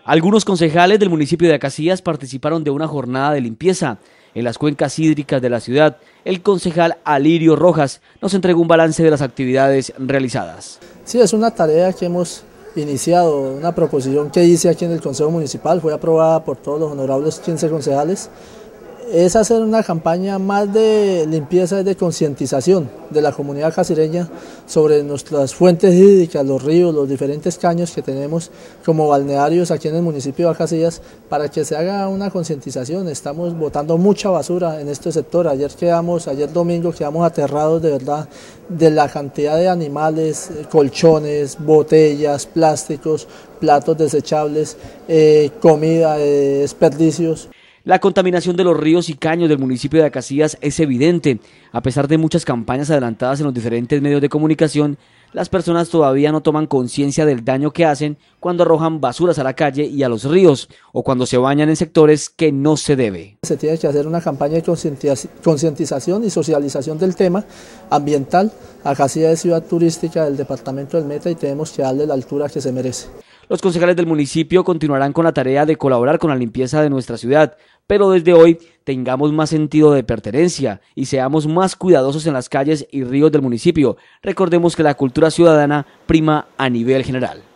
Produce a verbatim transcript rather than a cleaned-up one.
Algunos concejales del municipio de Acacías participaron de una jornada de limpieza en las cuencas hídricas de la ciudad. El concejal Alirio Rojas nos entregó un balance de las actividades realizadas. Sí, es una tarea que hemos iniciado, una proposición que hice aquí en el Consejo Municipal, fue aprobada por todos los honorables quince concejales. Es hacer una campaña más de limpieza y de concientización de la comunidad cacireña sobre nuestras fuentes hídricas, los ríos, los diferentes caños que tenemos como balnearios aquí en el municipio de Acacías, para que se haga una concientización. Estamos botando mucha basura en este sector. Ayer quedamos, ayer domingo quedamos aterrados de verdad de la cantidad de animales, colchones, botellas, plásticos, platos desechables, eh, comida, eh, desperdicios. La contaminación de los ríos y caños del municipio de Acacías es evidente. A pesar de muchas campañas adelantadas en los diferentes medios de comunicación, las personas todavía no toman conciencia del daño que hacen cuando arrojan basuras a la calle y a los ríos, o cuando se bañan en sectores que no se debe. Se tiene que hacer una campaña de concientización y socialización del tema ambiental. Acacías es ciudad turística del departamento del Meta y tenemos que darle la altura que se merece. Los concejales del municipio continuarán con la tarea de colaborar con la limpieza de nuestra ciudad, pero desde hoy tengamos más sentido de pertenencia y seamos más cuidadosos en las calles y ríos del municipio. Recordemos que la cultura ciudadana prima a nivel general.